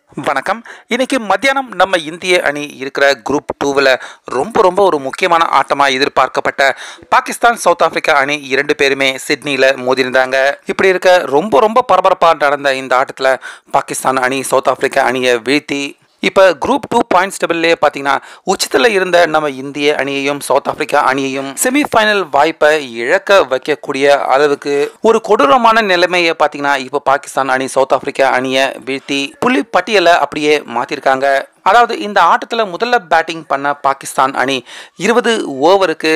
வணக்கம். இன்னைக்கு மத்தியானம் நம்ம இந்திய அணி இருக்கிற குரூப் 2வில் ரொம்ப ஒரு முக்கியமான ஆட்டமாக எதிர்பார்க்கப்பட்ட பாகிஸ்தான் சவுத் ஆப்பிரிக்கா அணி 2 பேருமே சிட்னியில் மோதிருந்தாங்க. இப்படி இருக்க ரொம்ப பரபரப்பாக நடந்த இந்த ஆட்டத்தில் பாகிஸ்தான் அணி சவுத் ஆப்பிரிக்கா அணியை வீழ்த்தி இப்போ குரூப் 2 பாயிண்ட்ஸ் டேபிள்லேயே பார்த்தீங்கன்னா உச்சத்தில் இருந்த நம்ம இந்திய அணியையும் சவுத் ஆப்பிரிக்கா அணியையும் செமிஃபைனல் வாய்ப்பை இழக்க வைக்கக்கூடிய அளவுக்கு ஒரு கொடூரமான நிலைமையை பார்த்தீங்கன்னா இப்போ பாகிஸ்தான் அணி சவுத் ஆப்பிரிக்கா அணியை வீழ்த்தி புள்ளி பட்டியலை அப்படியே மாற்றிருக்காங்க. அதாவது இந்த ஆட்டத்தில் முதல்ல பேட்டிங் பண்ண பாகிஸ்தான் அணி 20 ஓவருக்கு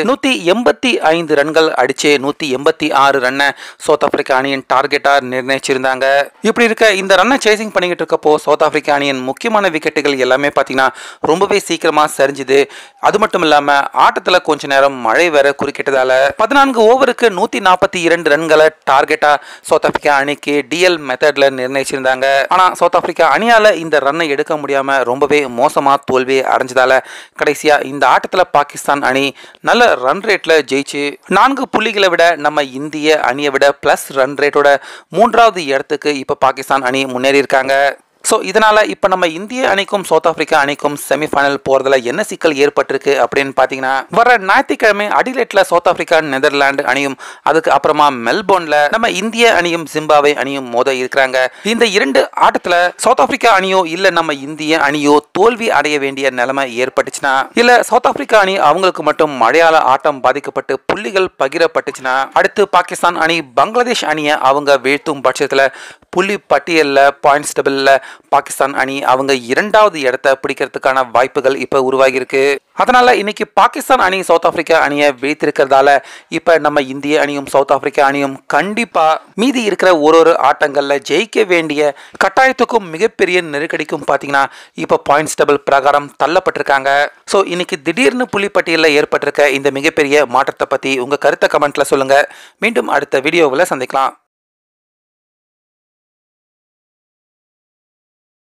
185 ரன்கள் அடிச்சு 186 ரன்னை சவுத் ஆப்பிரிக்கா அணியின் டார்கெட்டாக நிர்ணயிச்சிருந்தாங்க. இப்படி இருக்க இந்த ரன்னை சேசிங் பண்ணிக்கிட்டு இருக்கப்போ சவுத் ஆப்பிரிக்கா அணியின் முக்கியமான விக்கெட்டுகள் எல்லாமே பார்த்தீங்கன்னா ரொம்பவே சீக்கிரமாக சரிஞ்சுது. அது மட்டும் இல்லாமல் ஆட்டத்தில் கொஞ்ச நேரம் மழை வேற குறுக்கிட்டதால 14 ஓவருக்கு 142 ரன்களை டார்கெட்டாக சவுத் ஆப்பிரிக்கா அணிக்கு டிஎல் மெத்தட்ல நிர்ணயிச்சிருந்தாங்க. ஆனால் சவுத் ஆப்பிரிக்கா அணியால் இந்த ரன்னை எடுக்க முடியாமல் ரொம்பவே மோசமா தோல்வி அடைஞ்சதால கடைசியா இந்த ஆட்டத்துல பாகிஸ்தான் அணி நல்ல ரன் ரேட்ல ஜெயிச்சு 4 புள்ளிகளை விட நம்ம இந்திய அணியை விட பிளஸ் ரன் ரேட்டோட 3வது இடத்துக்கு இப்ப பாகிஸ்தான் அணி முன்னேறி இருக்காங்க. ஸோ இதனால் இப்போ நம்ம இந்திய அணிக்கும் சவுத் ஆப்பிரிக்கா அணிக்கும் செமிஃபைனல் போகிறதுல என்ன சிக்கல் ஏற்பட்டிருக்கு அப்படின்னு பார்த்தீங்கன்னா வர ஞாயிற்றுக்கிழமை அடிலேட்டில் சவுத் ஆப்பிரிக்கா நெதர்லாந்து அணியும் அதுக்கு அப்புறமா மெல்போர்னில் நம்ம இந்திய அணியும் ஜிம்பாப்வே அணியும் மோத இருக்கிறாங்க. இந்த 2 ஆட்டத்தில் சவுத் ஆப்பிரிக்கா அணியோ இல்லை நம்ம இந்திய அணியோ தோல்வி அடைய வேண்டிய நிலைமை ஏற்பட்டுச்சுன்னா இல்லை சவுத் ஆப்பிரிக்கா அணி அவங்களுக்கு மட்டும் மழையால ஆட்டம் பாதிக்கப்பட்டு புள்ளிகள் பகிரப்பட்டுச்சுன்னா அடுத்து பாகிஸ்தான் அணி பங்களாதேஷ் அணியை அவங்க வீழ்த்தும் பட்சத்தில் புள்ளி பட்டியலில் பாயிண்ட்ஸ் டேபிளில் பாகிஸ்தான் அணி அவங்க 2வது இடத்தை பிடிக்கிறதுக்கான வாய்ப்புகள் இப்போ உருவாகி இருக்கு. அதனால இன்னைக்கு பாகிஸ்தான் அணி சவுத் ஆப்பிரிக்கா அணியை வீழ்த்திருக்கிறதால இப்போ நம்ம இந்திய அணியும் சவுத் ஆப்பிரிக்கா அணியும் கண்டிப்பா மீதி இருக்கிற ஒரு ஆட்டங்கள்ல ஜெயிக்க வேண்டிய கட்டாயத்துக்கும் மிகப்பெரிய நெருக்கடிக்கும் பார்த்தீங்கன்னா இப்போ பாயிண்ட்ஸ் டேபிள் பிரகாரம் தள்ளப்பட்டிருக்காங்க. ஸோ இன்னைக்கு திடீர்னு புள்ளிப்பட்டியலில் ஏற்பட்டிருக்க இந்த மிகப்பெரிய மாற்றத்தை பத்தி உங்க கருத்தை கமெண்ட்ல சொல்லுங்க. மீண்டும் அடுத்த வீடியோவில் சந்திக்கலாம்.